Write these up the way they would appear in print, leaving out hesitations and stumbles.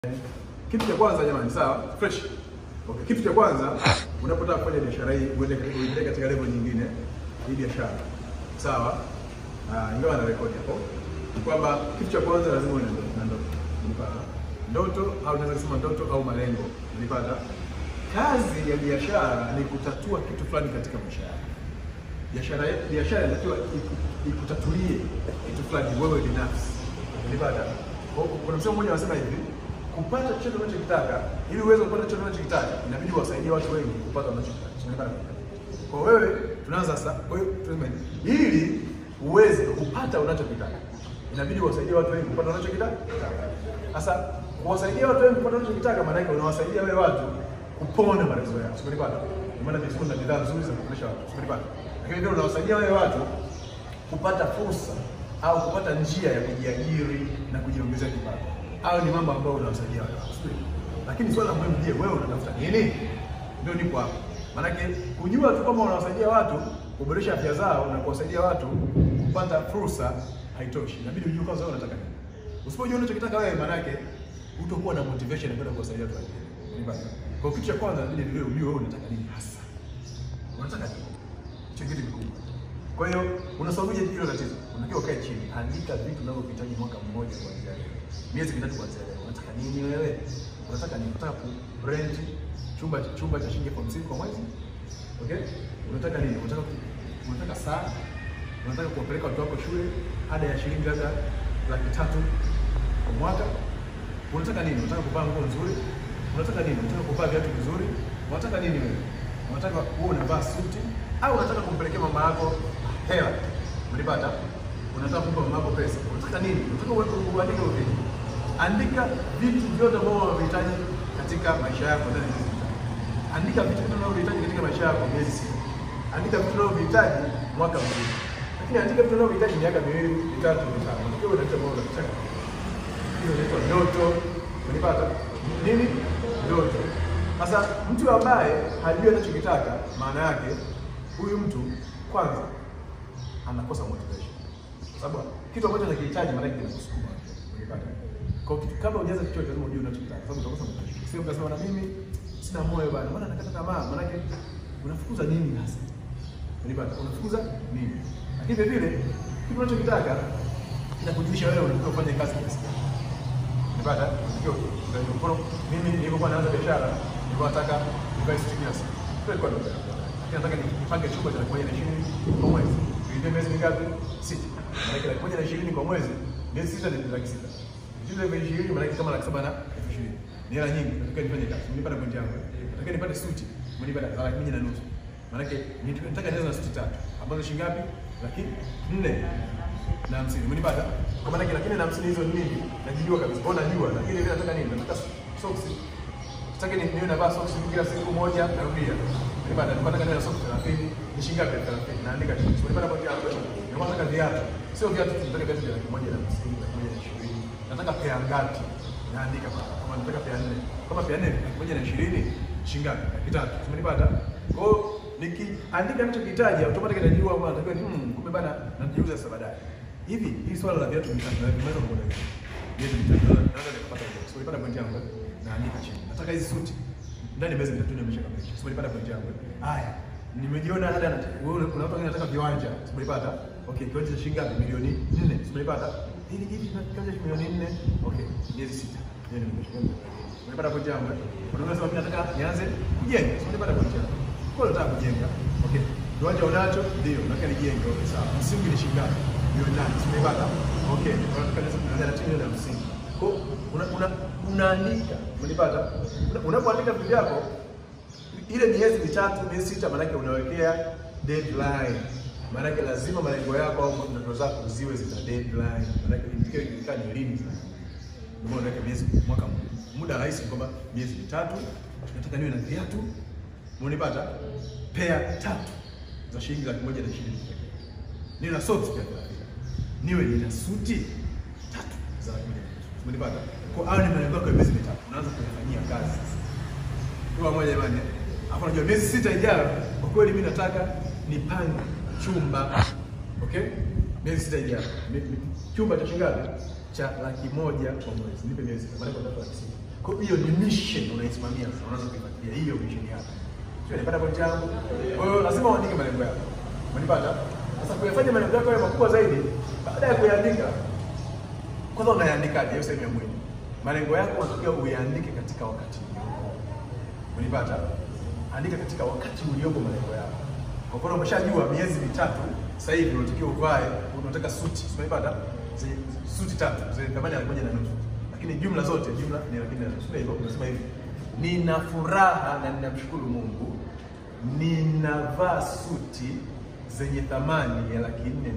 Kitu cha kwanza jamani, sawa? Fresh. Okay, kitu cha kwanza unapotaka kufanya biashara hii uende katika level nyingine, hii biashara. Sawa? Ingawa na record hapo. Ni kwamba kitu cha kwanza lazima uwe na ndoto. Unapata ndoto au unaweza kusema ndoto au malengo. Unapata kazi ya biashara ni kutatua kitu fulani katika maisha yako. Biashara inatakiwa ikutatulie kitu fulani wewe binafsi. Unapata? Kuna msemo mmoja anasema hivi, kupata chochote unachokitaka, ili uweze kupata chochote unachokitaka, inabidi wasaidie watu wengi kupata unachokitaka. Unaelewa? Kwa wewe tunaanza sasa, kwa hiyo tuseme ili uweze kupata unachokitaka, inabidi wasaidie watu wengi kupata unachokitaka. Sasa kuwasaidia watu wengi kupata unachokitaka, maana yake unawasaidia wale watu kupona matatizo yao. Unaelewa? Kwa maana biashara na bidhaa nzuri za kuonesha watu. Unaelewa? Lakini pia unawasaidia wale watu kupata fursa au kupata njia ya kujiajiri na kujiongezea kipato. Hao ni mambo ambayo unawasaidia watu. Lakini swala muhimu, je, wewe unatafuta nini? Ndio nipo hapa. Maana kujua tu kama unawasaidia watu kuboresha afya zao na kuwasaidia watu kupata fursa haitoshi. Inabidi ujue kwanza wewe unataka nini. Usipojua unachokitaka wewe, maana yake utakuwa na motivation ya kwenda kuwasaidia watu wengine. Kwa kitu cha kwanza inabidi ujue wewe unataka nini hasa. Unataka nini? Hicho kitu kikubwa. Kwa hiyo unasuluhisha hilo tatizo. Unatakiwa ukae chini, andika vitu unavyohitaji mwaka mmoja kuanzia leo. Miezi mitatu kuanzia leo. Unataka nini wewe? Unataka nini? Unataka rent chumba cha shilingi 50 kwa mwezi? Okay? Unataka nini? Unataka saa? Unataka kuwapeleka watu wako shule ada ya shilingi hata 300,000 kwa mwaka? Unataka nini? Unataka kuvaa nguo nzuri? Unataka nini? Unataka kuvaa viatu vizuri? Unataka nini wewe? Unataka wewe unavaa suti au unataka kumpelekea mama yako hela? Unipata? Unataka kumpa mama yako pesa. Unataka nini? Unataka uandike vipi? Andika vitu vyote ambavyo unahitaji katika maisha yako ndani ya miezi mitatu. Andika vitu vyote unavyohitaji katika maisha yako miezi 6. Andika vitu unavyohitaji mwaka mzima. Lakini andika vitu unavyohitaji miaka 2, 3, 5. Ndio unataka mambo unataka. Hiyo inaitwa ndoto. Unipata? Nini? Ndoto. Sasa mtu ambaye hajui anachokitaka, maana yake huyu mtu kwanza anakosa motivation. Kwa sababu kitu ambacho anakihitaji maana yake kinakusukuma. Unipata? Kwa kitu kama hujaanza kitu lazima ujue unachokitaka. Sababu utakosa motivation. Sio ukasema na mimi sina moyo bana. Maana nakata tamaa, maana yake unafukuza nini hasa? Unipata? Unafukuza nini? Lakini vile vile kitu unachokitaka kinakujulisha wewe unataka kufanya kazi kiasi gani. Unipata? Ndio mfano mimi nilipokuwa naanza biashara, nilikuwa nataka nivae suti kila siku. Kwa nini? Nataka nipange chumba cha 120 kwa mwezi. Ndio miezi mingapi? 6. Maana yake 120 kwa mwezi, miezi 6 ni 600,000. Ndio 120 maana yake kama 7,020. Ni hela nyingi, nataka nifanye kazi. Nilipata point yangu. Nataka nipate suti, nilipata 1,000,000. Maana yake nataka nianze na suti 3. Ambazo shilingi ngapi? 450. Nilipata. Kwa maana yake 450 hizo ni nini? Najijua kabisa. Mbona najua? Lakini mimi nataka nini? Nataka socks. Nataka niwe navaa socks kila siku moja narudia. Nilipata kana socks 30, ni shilingi ngapi 30? Naandika chini. Nilipata point yangu. Nataka viatu. Sio viatu, nataka viatu vya 150, 120. Nataka pea ngapi? Naandika kama nataka pea 4. Kama pea 4, 120 shilingi ngapi? 3. Umenipata? Kwa hiyo nikiandika ninachokihitaji automatically najua kwamba natakiwa kumbe bana najiuza sasa baadaye. Hivi hii swala la viatu nimeweza kuona hivi. Viatu naweza nikapata hiyo. So nilipata point yangu naandika chini. Nataka hizi suti ndani miezi mitatu nimeshakamilisha. So nilipata point yangu. Haya. Nimejiona hata wewe kuna watu wengine wanataka viwanja. So nilipata. Okay, kiwanja cha shilingi ngapi? Milioni 4. So nilipata. Hivi kiwanja cha milioni 4. Okay, miezi 6. Yeye nimeshakamilisha. Nilipata point yangu. Kuna mtu anasema nataka nianze kujenga. So nilipata point yangu. Kwa nataka kujenga. Okay. Kiwanja unacho? Ndio, nataka nijenge. Okay, sawa. Msingi ni shilingi ngapi? Milioni 8. So nilipata. Okay, nataka nianze na msingi. Kwa unaandika, unanipata? Unapoandika vitu vyako ile miezi mitatu, miezi 6 maana yake unawekea deadline. Maana yake lazima malengo yako au ndoto zako ziwe zina deadline. Maana yake indicator ikikaa ni lini sasa. Ndio maana yake miezi mwaka muda rahisi kwamba miezi mitatu nataka niwe na viatu. Unanipata? Pair 3 za shilingi 120. Niwe na socks pia. Niwe nina suti 3 za 120. Umenipata? Kwa hiyo ni malengo yako ya miezi mitatu. Unaanza kufanyia kazi sasa. Kwa moja jamani. Hapo unajua miezi 6 ijayo kwa kweli mimi nataka nipange chumba. Okay? Miezi 6 ijayo. Chumba cha shilingi ngapi? Cha 100,000 kwa mwezi. Nipe miezi. Maana kwa 3 lakini. Kwa hiyo ni mission unaisimamia sasa, unaanza kuifuatilia hiyo mission yako. Sio nipata point yangu. Kwa hiyo lazima uandike malengo yako. Unanipata? Sasa kuyafanya malengo yako yawe makubwa zaidi, baada ya kuyaandika, kwanza unayaandikaje? Hiyo sehemu ya mwili. Malengo yako unatakiwa uyaandike katika wakati uliopo. Unanipata? Andika katika wakati uliopo malengo yako. Kwa mfano umeshajua miezi mitatu sasa hivi unatakiwa uvae, unataka suti. Unanipata? Suti 3 zenye thamani ya 1.5. Lakini jumla zote ni 1.5. Sio hivyo, unasema hivi. Nina furaha na ninamshukuru Mungu. Ninavaa suti zenye thamani ya 4.5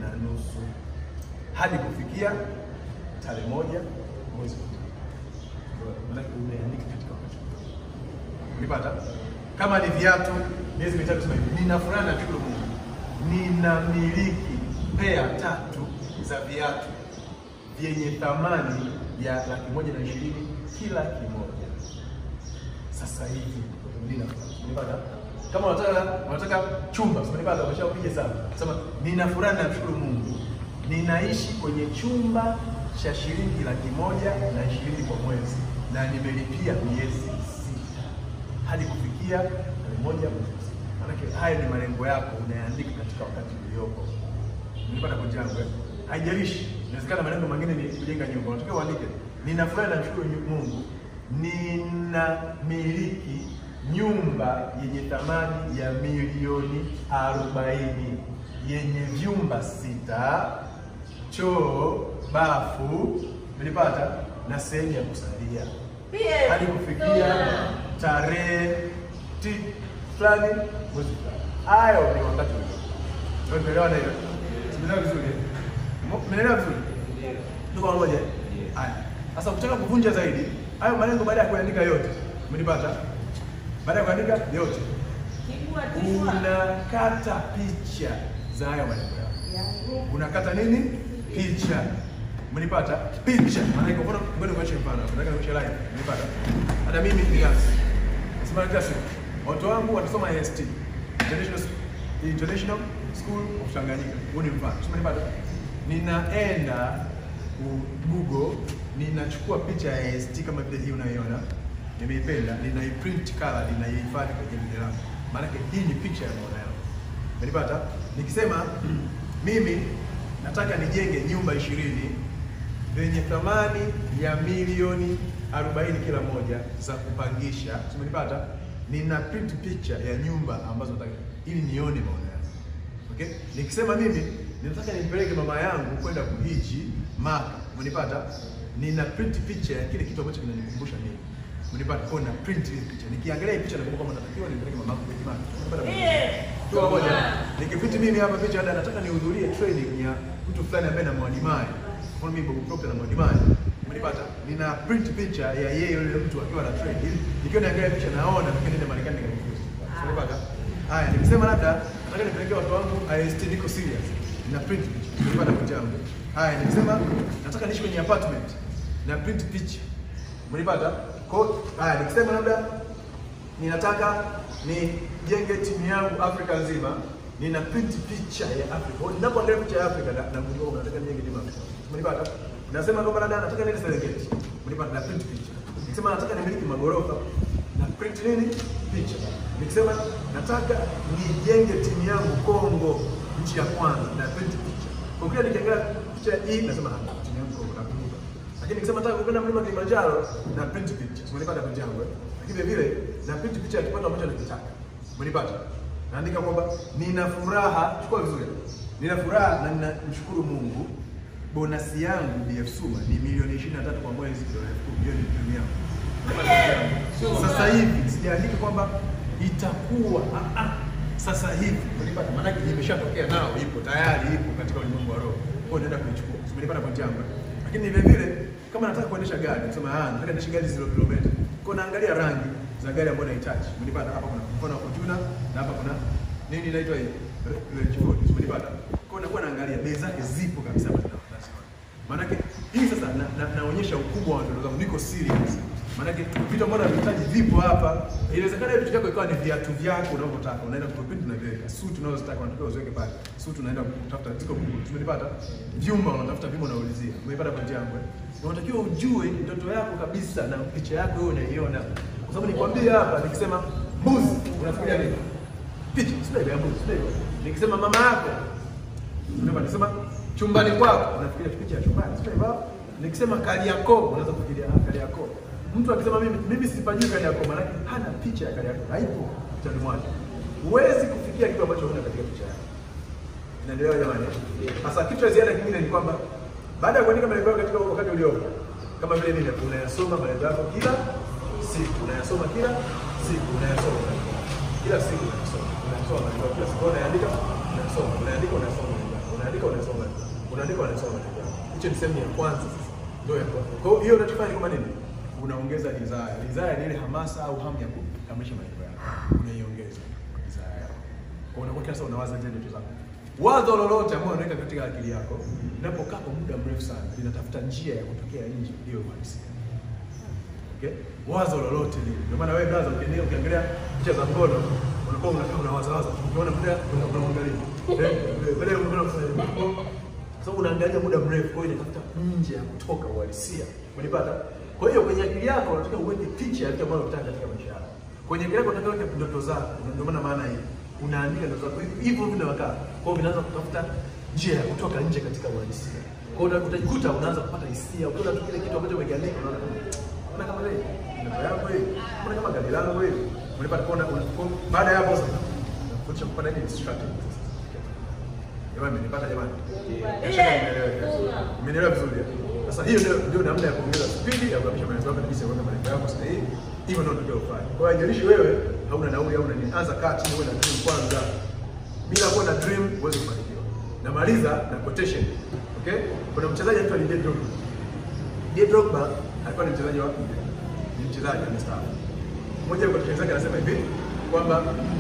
hadi kufikia tarehe 1 mwezi wa 5. Maana umeandika katika wakati. Unipata? Kama ni viatu miezi mitatu sema hivi. Nina furaha na ninamshukuru Mungu. Ninamiliki pea 3 za viatu vyenye thamani ya 120 kila kimoja. Sasa hivi unipata? Kama unataka chumba, unipata, umeshapiga sana. Sema nina furaha na namshukuru Mungu. Ninaishi kwenye chumba cha shilingi 120 kwa mwezi na nimelipia miezi 6 hadi kufikia 1 mwezi. Maana haya ni malengo yako unayaandika katika wakati uliopo. Unipata kwa jangu. Haijalishi. Inawezekana malengo mengine ni kujenga nyumba. Unatakiwa uandike nina furaha na namshukuru Mungu. Ninamiliki nyumba yenye thamani ya milioni 40 yenye vyumba 6, choo, bafu, nilipata na sehemu ya kusalia. Hadi kufikia tarehe fulani mwezi fulani. Hayo ni wakati ule. Umeelewa na hiyo? Tumeelewa vizuri? Umeelewa vizuri? Tuko pamoja? Haya. Sasa ukitaka kuvunja zaidi, hayo malengo baada ya kuandika yote, umenipata? Baada ya kuandika yote, unakata picha za hayo malengo yako. Unakata nini? Picha. Umenipata? Picha. Maana kwa mfano ngoja niache mfano. Nataka niache live. Umenipata? Hata mimi nianze. Nasema class. Watu wangu watasoma IST. International School of Tanganyika. Huo ni mfano. Umenipata? Ninaenda Google, ninachukua picha ya IST kama vile hii unaiona. Nimeipenda, ninaiprint color, ninaihifadhi kwenye video langu. Maana hii ni picha ya maono yangu. Umenipata? Nikisema mimi nataka nijenge nyumba 20 zenye thamani ya milioni 40 kila moja za kupangisha. Umenipata? Nina print picha ya nyumba ambazo nataka ili nione maono yangu. Okay? Nikisema mimi ninataka nimpeleke mama yangu kwenda kuhiji Maka. Umenipata? Nina print picha ya kile kitu ambacho kinanikumbusha mimi. Umenipata? Kwa na print ile picha. Nikiangalia hii picha na kumbuka kama natakiwa nimpeleke mama yangu kuhiji Maka. Kwa moja. Nikiprint mimi hapa picha hata nataka nihudhurie training ya mtu fulani ambaye na Mwadimai. Kwa mimi Bob Proctor na Mwadimai. Umenipata? Nina print picha ya yeye yule mtu akiwa na training. Nikiwa naangalia picha naona nikienda Marekani nikajifunza. Umenipata? Haya, nikisema labda nataka nipeleke watu wangu IST niko serious. Nina print picha. Umenipata picha yangu. Haya, nikisema nataka niishi kwenye apartment na print picha. Umenipata? Kwa haya, nikisema labda ninataka nijenge timu yangu Afrika nzima, nina print picha ya Afrika. Ninapoangalia picha ya Afrika na mguu nataka nijenge timu Afrika. Umenipata? Nasema kwamba labda nataka niende Serengeti. Umenipata? Na print picha. Nikisema nataka nimiliki magorofa na print nini? Picha. Nikisema nataka nijenge timu yangu Kongo nchi ya kwanza na print picha. Kwa kile nikiangalia picha hii nasema timu yangu Kongo na kumbuka. Lakini nikisema nataka kwenda mlima Kilimanjaro na print picha. Umenipata picha yangu? Lakini vile na print picha ya kipato ambacho nakitaka. Umenipata? Naandika kwamba nina furaha, chukua vizuri. Nina furaha na ninamshukuru Mungu. Bonasi yangu BF Suma ni milioni 23 kwa mwezi, milioni 10. Sasa hivi sijaandika kwamba itakuwa sasa hivi. Umenipata? Maana yake imeshatokea nao, ipo tayari, ipo katika ulimwengu wa roho. Kwa hiyo naenda kuichukua. Umenipata point yangu? Lakini vile vile kama nataka kuendesha gari, nasema nataka niendeshe gari 0 km. Kwa naangalia rangi za gari ambayo nahitaji. Umenipata? Hapa kuna mfano wa Fortuner na hapa kuna nini inaitwa hii? Range Rover. Umenipata? Kwa nakuwa naangalia bei zake zipo kabisa hapa. Maana yake hii sasa naonyesha ukubwa wa ndoto zangu, niko serious. Maana yake vitu ambavyo nahitaji vipo hapa. Inawezekana vitu vyako ikawa ni viatu vyako unavyotaka, unaenda kuprint na viweka. Suit unazotaka unataka uziweke pale. Suit unaenda kutafuta ziko Google. Umenipata? Vyumba unatafuta vyumba unaulizia. Umenipata point yangu? Na unatakiwa ujue ndoto yako kabisa na picha yako wewe unaiona. Kwa sababu nikwambia hapa nikisema mbuzi, unafikiria nini? Picha, sio ile ya mbuzi, sio. Nikisema mama yako, nikisema chumbani kwako, unafikiria picha ya chumbani, sio hivyo? Nikisema Kariakoo, unaweza kufikiria Kariakoo. Mtu akisema mimi sipajui Kariakoo, maana hana picha ya Kariakoo, haipo kichwani mwake. Huwezi kufikia kitu ambacho huna katika picha yako. Inaelewa jamani? Sasa kitu cha ziada kingine ni kwamba baada ya kuandika malengo yako katika wakati uliopo, kama vile nini, unayasoma malengo yako kila siku, unayasoma kila siku, unayasoma kila siku, unayasoma malengo yako kila siku, unaandika, unayasoma, unaandika, unayasoma, unaandika, unayasoma, unaandika, unayasoma malengo yako. Hicho ni sehemu ya kwanza sasa. Ndio ya kwanza. Kwa hiyo unachofanya kama nini? Unaongeza desire. Desire ni ile hamasa au hamu ya kukamilisha malengo yako. Unaiongeza desire yako. Kwa unakuwa sasa unawaza zile ndoto zako. Wazo lolote ambalo unaweka katika akili yako, linapokaa kwa muda mrefu sana, linatafuta njia ya kutokea nje hiyo uhalisia. Okay? Wazo lolote lile. Ndio maana wewe brother ukiangalia picha za ngono, unakuwa unawaza. Unaona muda unaangalia. Baada ya ngono sababu unaangalia muda mrefu, kwa hiyo inatafuta nje ya kutoka uhalisia. Unanipata? Kwa hiyo kwenye akili yako unataka uweke picha ya kitu ambacho unataka katika maisha yako. Kwenye akili yako unataka uweke ndoto zako. Ndio maana hii. Unaandika ndoto zako hivyo vinawakaa. Kwa hiyo vinaanza kutafuta njia ya kutoka nje katika uhalisia. Kwa hiyo utajikuta unaanza kupata hisia. Ukiona tu kile kitu ambacho umekiandika unaona kama wewe ndoto yako hii. Unaona kama gari lako wewe. Unapata kuona baada ya hapo sasa. Unafundisha kupata ile strategy. Jamani, nipata jamani. Mmenielewa vizuri. Sasa hiyo ndio namna ya kuongeza spidi ya kuhamisha malengo yako kabisa, kuweka malengo yako sahihi. Hivyo ndio unatakiwa ufanye. Kwa hiyo haijalishi wewe hauna nauli au nini, anza kati wewe na dream kwanza. Bila kuwa na dream huwezi kufanikiwa. Namaliza na quotation. Okay? Kuna mchezaji anaitwa Didier Drogba. Didier Drogba alikuwa ni mchezaji wapi? Ni mchezaji mstaafu. Mmoja wa wachezaji wake anasema hivi kwamba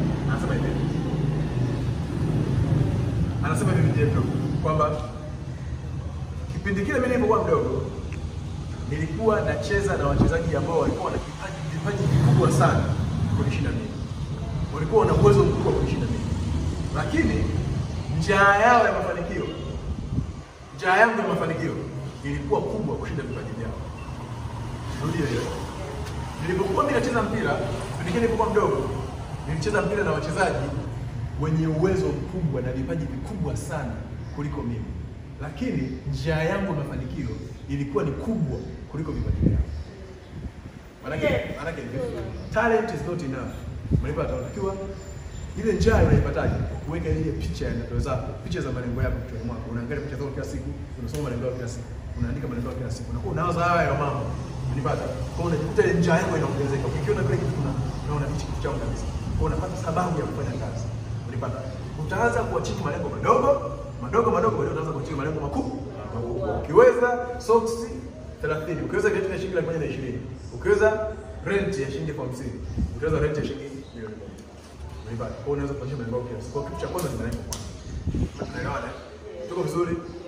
anasema hivi Didier Drogba kwamba kipindi kile mimi nilipokuwa mdogo nilikuwa nacheza na wachezaji ambao walikuwa na vipaji vikubwa sana kunishinda mimi. Walikuwa na uwezo mkubwa kunishinda mimi. Lakini njaa yao ya mafanikio, njaa yangu ya mafanikio ilikuwa kubwa kushinda vipaji vyao. Rudia hiyo. Nilipokuwa mimi nacheza mpira, nilipokuwa mdogo, nilicheza mpira na wachezaji wenye uwezo mkubwa na vipaji vikubwa sana kuliko mimi. Lakini njaa yangu ya mafanikio ilikuwa ni kubwa kuliko vipaji vyao. Maana talent is not enough. Mlipata unatakiwa ile njaa unaipataje? Kuweka ile picha ya ndoto zako, picha za malengo yako kichwani mwako. Unaangalia picha zako kila siku, unasoma malengo yako kila siku, unaandika malengo yako kila siku. Unakuwa unawaza haya mambo. Mlipata? Kwa unajikuta ile njaa yako inaongezeka. Ukiona kile kitu unaona hichi kitu changu kabisa. Kwa unapata sababu ya kufanya kazi. Mlipata? Utaanza kuachiki malengo madogo ndio utaanza kuachiki malengo makubwa. Ukiweza socks 30, ukiweza kitu cha shilingi 120, ukiweza rent ya shilingi 50, ukiweza rent ya shilingi milioni 1. Kwa unaweza kuonyesha malengo yako. Kwa kitu cha kwanza ni malengo kwanza. Tunaelewana? Tuko vizuri?